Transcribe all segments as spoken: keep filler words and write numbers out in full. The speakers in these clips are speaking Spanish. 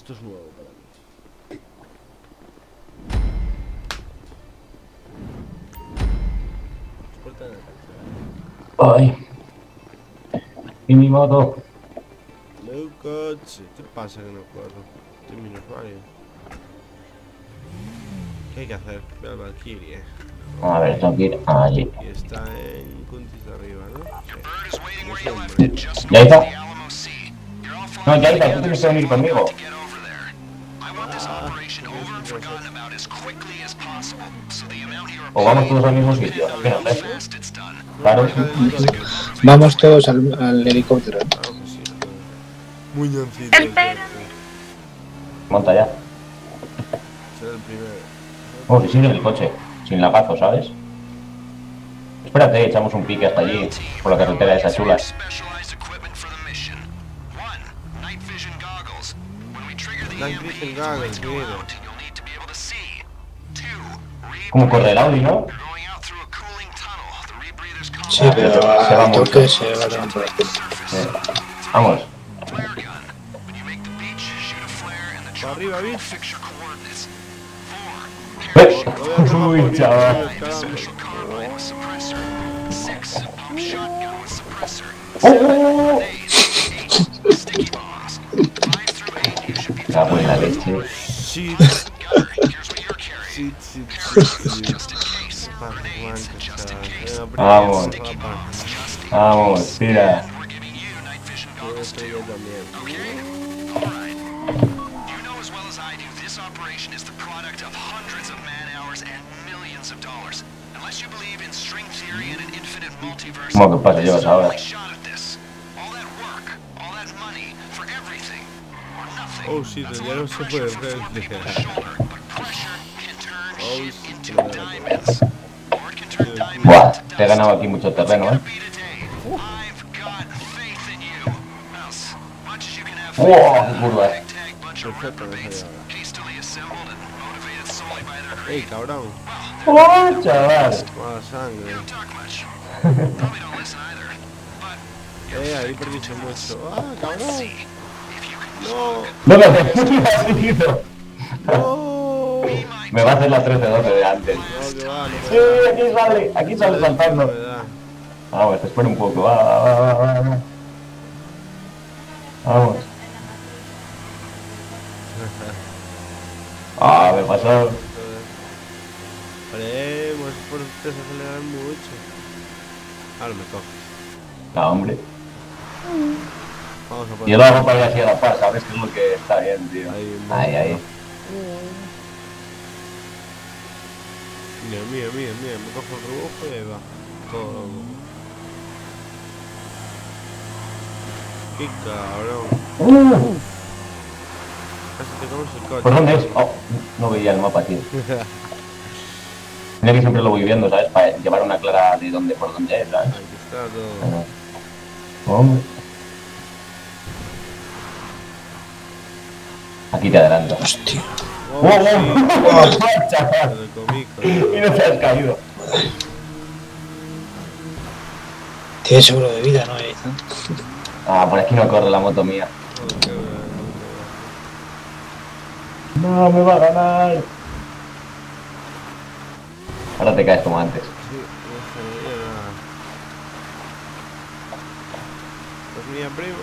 Esto es nuevo para mí. Ay. Y mi moto. Meu coche. ¿Qué pasa que no corro? Estoy minusvario. ¿Qué hay que hacer? Ve al Valkyrie. A ver, tengo que ir allí. Y está en Kuntis de arriba, ¿no? ¿Ya está? No, ya está, tú tienes que venir conmigo. Ah, O vamos todos al mismo sitio. Fíjate. Claro. Vamos todos al, al helicóptero. claro que sí, joder. Muñoncito el coche. Monta ya. Será el primero. Oh, si sigue el coche. Sin lagazo, ¿sabes? Espérate, echamos un pique hasta allí. Por la carretera esa chula. Night Vision Goggles, mira. ¿Cómo corre el Audi, no? Sí, pero se va al mucho. toque se va a por el culo. Eh, Vamos. Para arriba, ¿viste? Eh, Uy, chaval. Oh, oh, oh. La buena leche. Shit. Shit, shit, shit, shit. Vamos. Vamos, tira. Yo estoy yo también. ¿Cómo que pasa? Llevas ahora. Oh shit, ya no se puede ver. Oh shit, no me da la cabeza. Buah, te he ganado aquí mucho terreno, ¿eh? ¡Wow! ¡Qué curva! Perfecto, me sale ahora. ¡Ey, cabrón! ¡Oh, chaval! Mala sangre. Eh, ahí perdiste mucho. ¡Ah, cabrón! ¡No! ¡No me has decidido! ¡No! Me va a hacer la trece doce de antes. No, que va, no Sí, aquí sale, aquí sale me saltando. da. Vamos, te espero un poco. Va, va, va, va, va. Vamos. Ah, me pasó. Haremos por ustedes acelerar mucho. Ahora me coges. No, hombre. Vamos a poner. Yo lo hago para ir así a la paz, ¿sabes? Que es lo que está bien, tío. Ahí, Ahí, ahí. Mira, mira, mira, mira, me cojo el rebujo y ahí va. Todo loco. Qué cabrón. Uh, Casi te comes el coche. ¿Por dónde es? Oh, no veía el mapa, tío. Mira que siempre lo voy viendo, ¿sabes? Para llevar una clara de dónde, por dónde es, ¿sabes? Aquí está todo. Bueno. Hombre. Aquí te adelanto. Hostia. Oh, ¡Wow, sí. wow! Me ¡Chaval! lo comí, Y coño. no te has caído. Tiene seguro de vida, ¿no? Ahí, ¿no? Ah, por aquí no corre la moto mía. Oh, qué bueno, No, me va a ganar. Ahora te caes como antes. sí, no sabía nada. Pues mía, primo.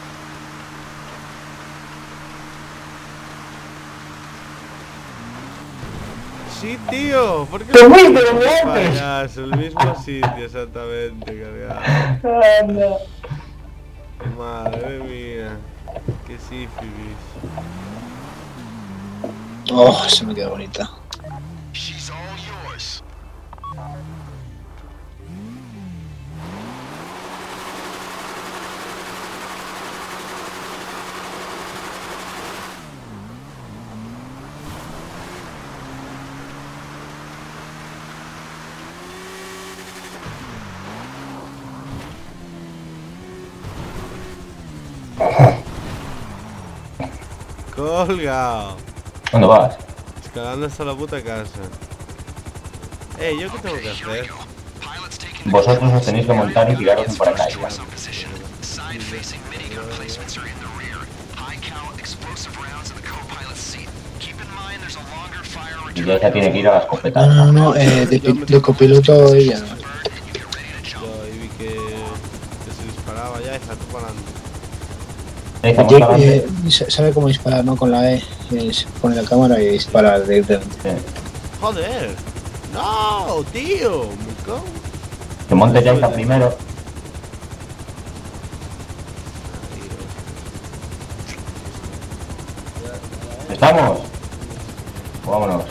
Sí, tío, ¿por qué? ¡Te fuiste de mi antes! Payaso, el mismo sitio, exactamente, cargado. Anda. Madre mía, qué sífilis. Oh, se me queda bonita. Colgado. ¿Dónde vas? Escalando hasta la puta casa. Eh, ¿yo qué tengo que hacer? Vosotros os tenéis que montar y tiraros en paracaídas. Y ya ella tiene que ir a la escopeta. No, no, no, eh, de, pi- de copiloto ella no. Yo ahí vi que, que se disparaba ya y está tú para adelante. Ahí estamos Jake, adelante. eh, sa- sabe cómo disparar, ¿no? Con la E. eh, se pone la cámara y dispara directamente. Sí. ¡Joder! ¡No, tío! Me cago. Que monte ya está primero. ¿Estamos? Vámonos.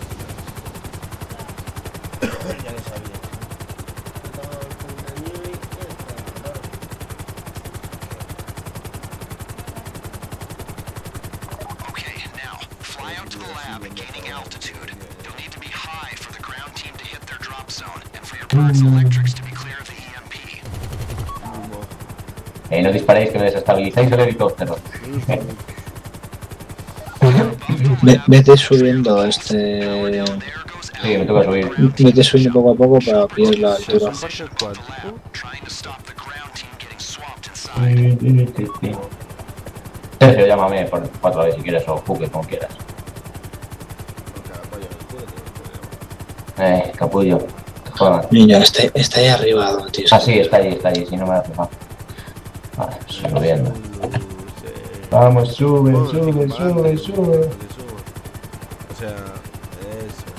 Ya lo sabía. Okay, now, fly out to the lab at gaining altitude. You'll need to be high for the ground team to hit their drop zone, and for your parts electrics to be clear of the E M P. Eh, no disparéis que me desestabilizáis el helicóptero. Ve- Vete subiendo este. There goes Sí, me toca subir. Vete subiendo poco a poco para pillar la ¿Se altura. un parque cuatro? trying to stop the ground team getting swapped inside. Sergio, llámame por cuatro veces si quieres o Fuque, como quieras. Eh, capullo. Te jodan. Niña, está, está ahí arriba, ¿no, tío? Ah, sí, está ahí, está ahí, si no me hace mal. Vale, subiendo. Vamos, sube, sube, sube, sube. O sea, eso.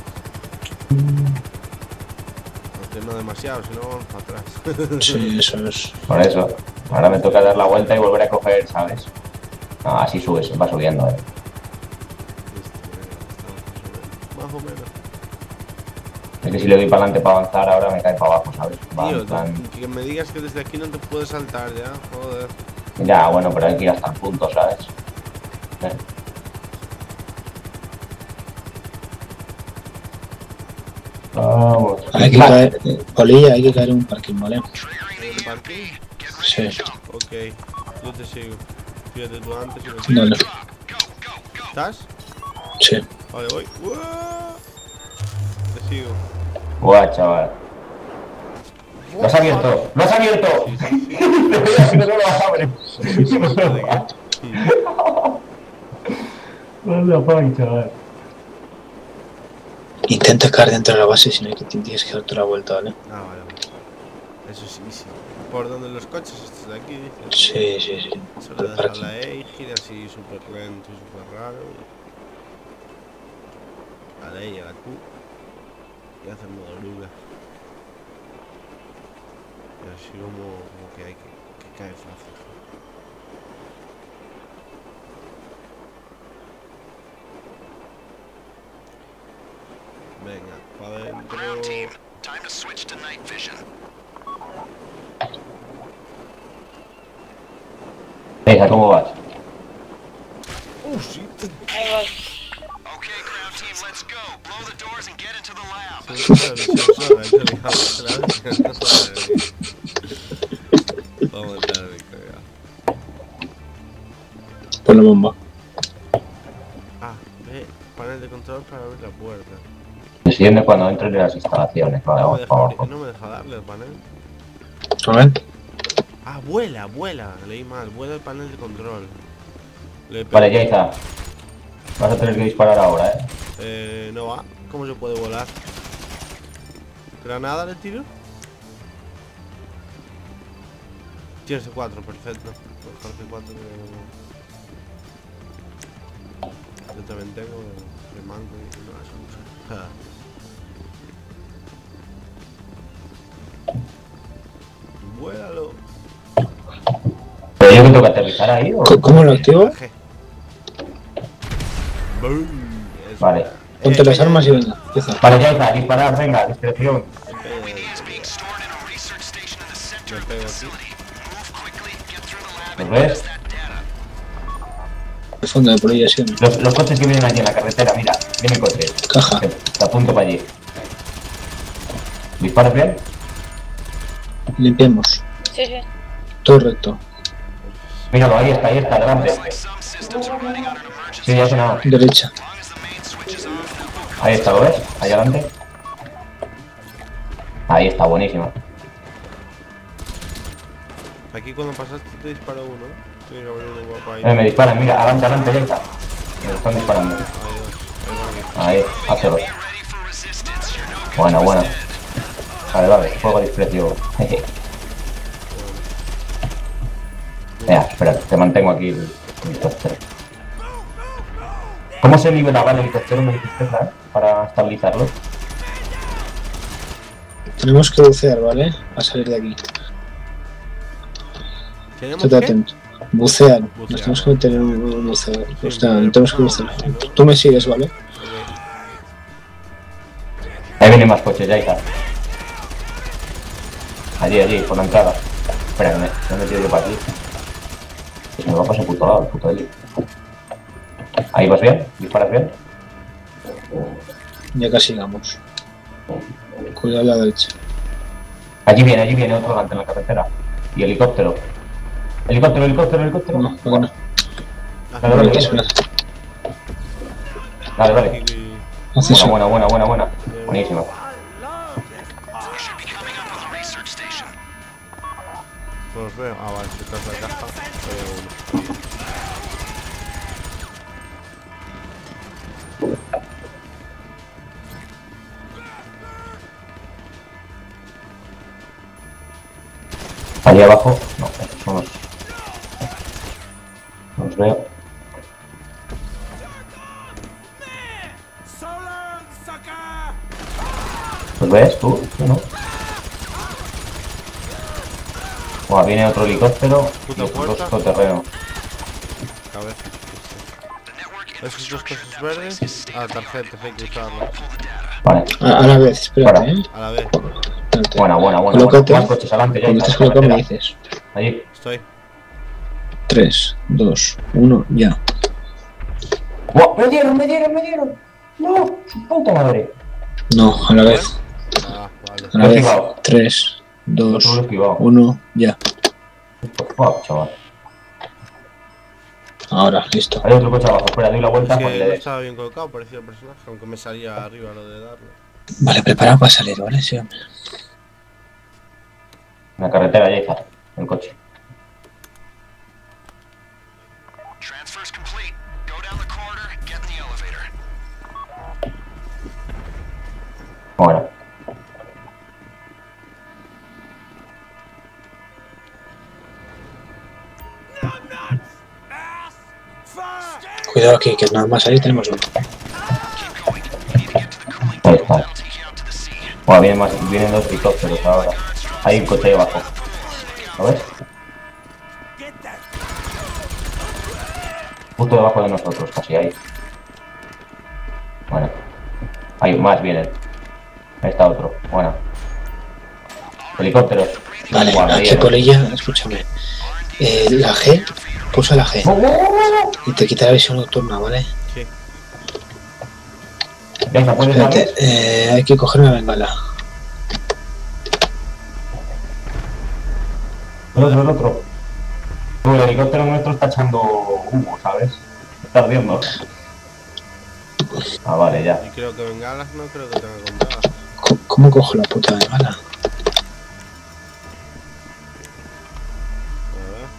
Aunque no demasiado, si no vamos para atrás. Sí, eso es. Por eso. Ahora me toca dar la vuelta y volver a coger, ¿sabes? Ah, así subes, va subiendo, eh. Más o menos. Es que si le doy para adelante para avanzar, ahora me cae para abajo, ¿sabes? Va, Tío, en plan- que me digas que desde aquí no te puedes saltar ya, joder. Ya, bueno, pero hay que ir hasta el punto, ¿sabes? Eh. Vamos. Hay que Vale. caer. eh, Polilla, hay que caer en un parking, ¿vale? ¿El parking? Sí. Ok, yo te sigo. Fíjate tú antes y me Dale. ¿Estás? Sí. Vale, voy. ¡Uah! Te sigo. Buah, chaval. ¡Lo has abierto! ¡Lo has abierto! No lo abres. No lo chaval. Intenta caer dentro de la base, si no hay que tienes que darte la vuelta, ¿vale? Ah, vale, vale. Eso sí, sí. ¿Por donde los coches estos de aquí? Dices. Sí, sí, sí. Solo Por el dejar parking. la E y gira así súper lento y súper raro. A la E y a la Q. Y hace modo oruga. Y así como, como que hay que, que cae fácil. Venga, para Ground team, adentro. time to switch to night vision. Venga, ¿cómo vas? ¡Uh, sí! Okay, ground team, let's go. Blow the doors and get into the lab. Vamos a entrar en carga. Pon la bomba. Ah, ve, panel de control para abrir la puerta. Decidme cuando entres en las instalaciones. Vale, No me vamos deja, para abrir- abajo. no me deja darle el panel. A ver. Ah, vuela, vuela. Leí mal, vuela el panel de control. Le Vale, pego- Jaiza. Vas a tener que disparar ahora, eh. Eh, no va. ¿Cómo se puede volar? ¿Granada le tiro? Tiene C cuatro, perfecto. Coger C cuatro que... Yo también tengo de mango y no las uso. Vuélalo. ¿Pero yo que tengo que aterrizar ahí o...? ¿Cómo- ¿Cómo lo activo? G. Boom. Eso. Vale. Ponte Eh, las calla. armas y venga. Empieza. Vale, Jaiza, disparar, venga, discreción. Eh, Is being stored in a research station in the center Me of the pego aquí. facility. Move quickly, get through the lab, ¿Los and ves? use that data. El fondo de Polilla, sí. Los, los coches que vienen aquí en la carretera, mira, vienen coches. Caja. Te, te apunto para allí. ¿Disparas bien? Limpiemos. Sí, sí. Todo recto. Míralo, ahí está, ahí está, adelante. Like some systems are running on an emergency. Sí, ya ha sonado. Derecha. As long as the main switch is off, that will Ahí está, ¿lo ves? Ahí adelante. Ahí está, buenísimo. Aquí cuando pasaste te disparó uno. Tiene que haber uno guapo ahí. Eh, me disparan, mira, adelante, adelante, Jaiza. Me están disparando. Hay dos. Ahí, hazlo. Buena, buena. Vale, vale, fuego a discreción. Jeje. Ya, espera, te mantengo aquí el helicóptero. ¿Cómo se liberaba el helicóptero, me dijiste, Fran, para estabilizarlo? Tenemos que bucear, ¿vale? A salir de aquí. ¿Tenemos Estate que? atento. Bucear. Nos Bucear. tenemos que meter en un buceo. O sea, pero- tenemos que bucear. Tú me sigues, ¿vale? Ok. Ahí vienen más coches, ya, hija. Allí, allí, por la entrada. Espera, que me, me he metido yo para aquí. Que se me va a pasar puto lado, el puto allí. Ahí vas bien, disparas bien. Ya casi llegamos. Cuidado a la derecha. Allí viene, allí viene otro delante en la carretera. Y helicóptero. Helicóptero, helicóptero, helicóptero. No, ¿por qué no? Dale, Por dale, aquí, dale. espera. Dale, dale. Y- Haz Buena, eso. buena, buena, buena, buena. Buenísimo. You should be coming up with a research station. No los veo. Ah, vale, si estás en la caja. Veo uno. Allí abajo. No, estos son los. No los veo. ¿Los ves tú? Yo no. Buah, viene otro helicóptero y Puta otros dos puerta. todoterreno. A ver. The network Esos dos cosas verdes. Ah, tarjetas, hay que usarlas. Vale. A, a la vez, espérate, Fuera. ¿eh? A la vez. Espérate. Buena, buena, buena. Colócate. buena. Más coches adelante ya. Cuando hija, estés en la colocado me carretera. dices. Allí. Estoy. tres, dos, uno, ya. ¡Buah! ¡Me dieron, me dieron, me dieron! ¡No! ¡Su puta madre! No, a la vez. Ah, vale. A la Lo he vez. esquivado. tres, Otro dos, lo he esquivado. uno, ya. Fuck, chaval. Ahora, listo. Hay otro coche abajo. Espera, doy la vuelta Es para que que no le des. estaba bien colocado, parecía el personaje, aunque me salía arriba lo de darle. Vale, preparado para salir, ¿vale? Sí, hombre. En la carretera ya, hija. El coche. transfer's complete. Go down the corridor, get in the elevator. Bueno. Cuidado aquí, que nada más salir tenemos uno. Keep going. You need to get to the cooling Ahí tunnel. está. That'll take you out to the sea. Bueno, vienen, más, vienen dos helicópteros ahora. Hay un coche ahí abajo. ¿Lo ves? Justo debajo de nosotros, casi ahí. Bueno. Hay más, vienen. Ahí está otro. Bueno. Helicópteros. Vale, Guau, aquí vienen. Polilla, escúchame. Eh, la G, pulsa la G ¡Oh, oh, oh, oh! y te quita la visión nocturna, ¿vale? Sí. Venga, puedes Espérate, darle. eh, hay que coger una bengala. El otro, el otro. Uy, el helicóptero nuestro está echando humo, ¿sabes? Está ardiendo. Ah, vale, ya. Y creo que bengalas no creo que tenga compradas. Co- ¿Cómo cojo la puta bengala? A ver.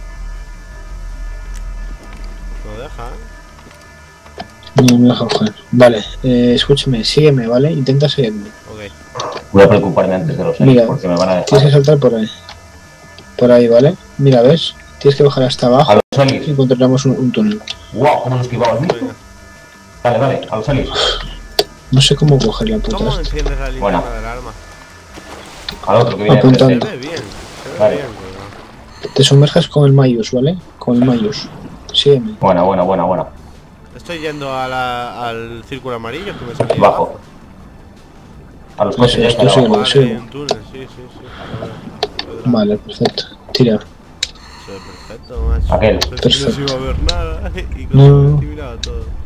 No deja, ¿eh? No me deja coger. Vale, eh, escúchame, sígueme, ¿vale? Intenta seguirme. Ok. Voy a preocuparme antes de los Mira, helis porque me van a Tienes que dejar. saltar por ahí. Por ahí, ¿vale? Mira, ¿ves? Tienes que bajar hasta A abajo los y helis. encontraremos un, un túnel. ¡Wow! ¿Cómo lo esquivamos? Venga. Vale, vale, a los helis. No sé cómo coger la puta ¿Cómo esta. enciendes la linterna Bueno. del arma? Al otro que viene Apuntando. de Se frente. ve bien. Se ve Vale. bien, pero... Te sumerjas con el Mayus, ¿vale? Con el Mayus. Sígueme. Buena, buena, buena, buena. Estoy yendo a la, al círculo amarillo que me salía Bajo. abajo. A los coches Eso ya es, están tú abajo. sígueme. Vale, sí. hay un túnel, sí, sí, sí. A ver. Vale, perfecto. Tira. Se ve perfecto, macho. Aquel. Pensé que no se Perfecto. iba a ver nada y No. como no. Todo.